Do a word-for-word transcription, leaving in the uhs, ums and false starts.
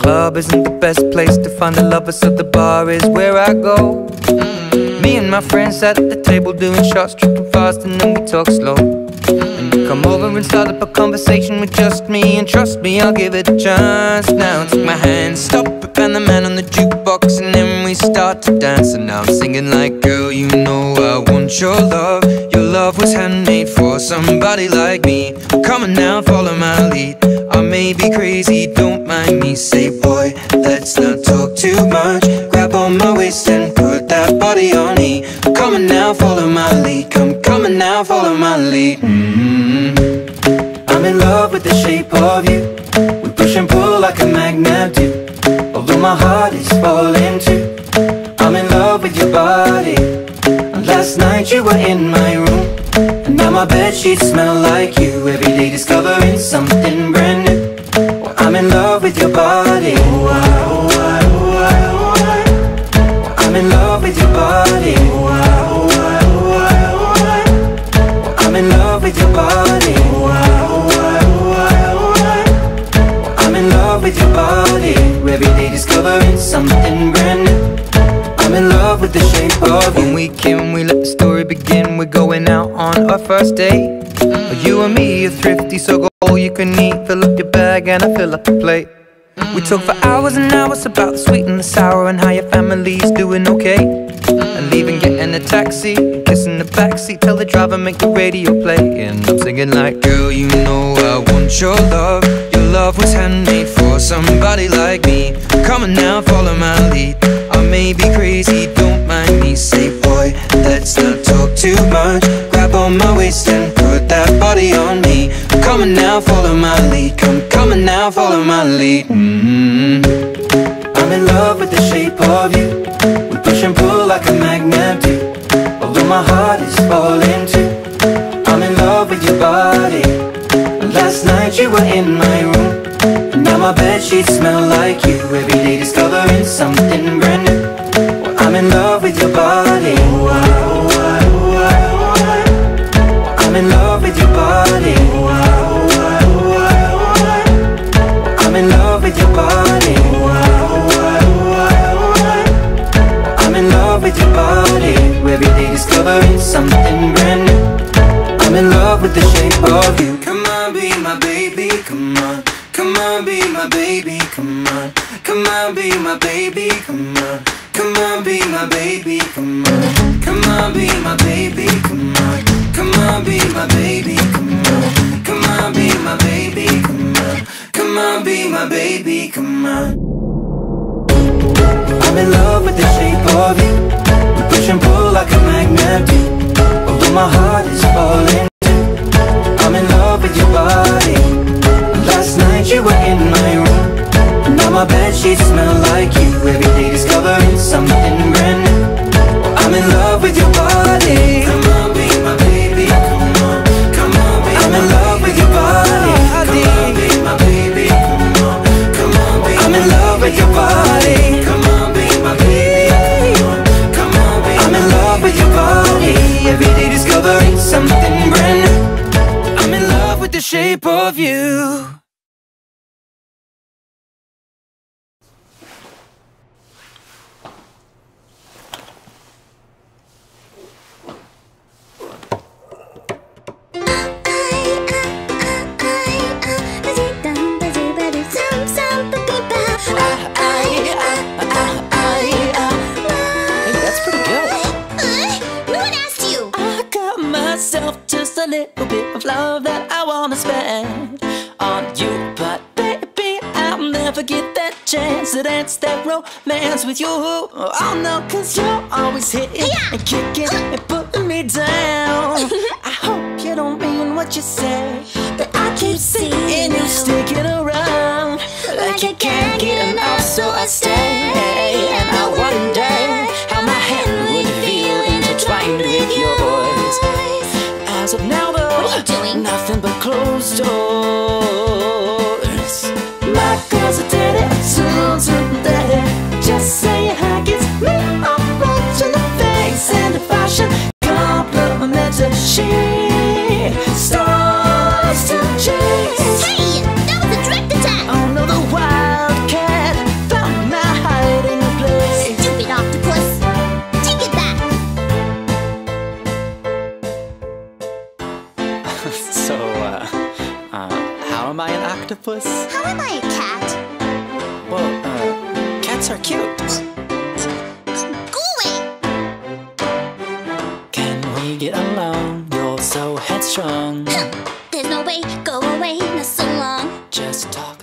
club isn't the best place to find the lovers, so the bar is where I go. mm. Me and my friends sat at the table doing shots, tripping fast, and then we talk slow. And you come over and start up a conversation with just me, and trust me, I'll give it a chance. Now take my hand, stop it, and the man on the jukebox, and then we start to dance. And now I'm singing like, girl, you know I want your love. Your love was handmade for somebody like me. Come on now, follow my lead. I may be crazy, don't mind me. Say, boy, let's not talk too much. Grab on my waist and put that body on me. Come on now, follow my lead. Come, come on now, follow my lead. mm-hmm. I'm in love with the shape of you. We push and pull like a magnet do. Although my heart is falling too, I'm in love with your body. And last night you were in my room, and now my bedsheets smell like you. Every day discovering something brand new. Well, I'm in love with your body. Oh, I, oh, I, oh, I, oh, I. Well, I'm in love with your body. Oh, I, oh, I, oh, I, oh, I. Well, I'm in love with your body. Oh, I, oh, I, oh, I, oh, I. Well, I'm in love with your body. Every day discovering something brand new. I'm in love with the shape of you. When we can, we let the story begin. We're going out on our first date. mm. You and me are thrifty, so go all you can eat. Fill up your bag and I fill up the plate. mm. We talk for hours and hours about the sweet and the sour, and how your family's doing okay. mm. And leaving, getting a taxi, kissing the backseat, tell the driver make the radio play. And I'm singing like, girl, you know I want your love. Your love was handmade for somebody like me. Come on now, follow my lead. I may be crazy, don't mind me. Say, boy, let's not talk too much. Grab on my waist and put that body on me. Come on now, follow my lead. Come, come on now, follow my lead. mm-hmm. I'm in love with the shape of you. We push and pull like a magnet do. Although my heart is falling too, I'm in love with your body. Last night you were in my room, and now my bedsheets smell like you. Every day discovering something brand new. Well, I'm in love with your body. Oh, I, oh, I, oh, I, oh, I. Well, I'm in love with your body. Oh, I, oh, I, oh, I, oh, I. Well, I'm in love with your body. Oh, I, oh, I, oh, I, oh, I. Well, I'm in love with your body. Every day discovering something brand new. I'm in love with the shape of you. Come on, be my baby, come on. Come on, be my baby, come on. Come on, be my baby, come on. Come on, be my baby, come on. Come on, be my baby, come on. Come on, be my baby, come on. Come on, be my baby, come on. Come on, be my baby, come on. I'm in love with the shape of you. We push and pull like a magnet do. Although my heart is falling too, I'm in love with your body. Last night you were in my room, and now my bedsheets smell like you. Every day discovering something brand new. Well, I'm in love with your body. Come on, be my baby, come on. Come on, be I'm in love with your body. Come on, be my baby, come on. Come on, be I'm in love with your body. Come on, be my baby, come on. Come on, be I'm in love with your body. Every day discovering something brand new. I'm in love with the shape of you. Just a little bit of love that I wanna spend on you, but baby, I'll never get that chance to dance that romance with you. Oh no, cause you're always hitting and kicking and putting me down. I hope you don't mean what you say, but I keep seeing you sticking around like you can't get enough, so I stay. And I wonder how my hand would feel intertwined with yours. As of now though, what are you doing? Nothing but closed doors. My girl's a daddy, soon to daddy. Just say hi, gets me up in the face, and the fashion complimented. She starts to chase. Hey, that was a direct attack. Oh no, the wildcat So, uh, uh, how am I an octopus? How am I a cat? Well, uh, cats are cute. Go away! Can we get along? You're so headstrong. There's no way, go away, not so long. Just talk